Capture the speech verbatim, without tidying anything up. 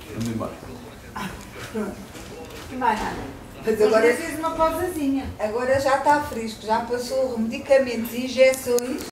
Vamos embora. Pronto. E mais nada. Mas agora, fiz uma pausazinha. agora já está fresco, já passou medicamentos, injeções.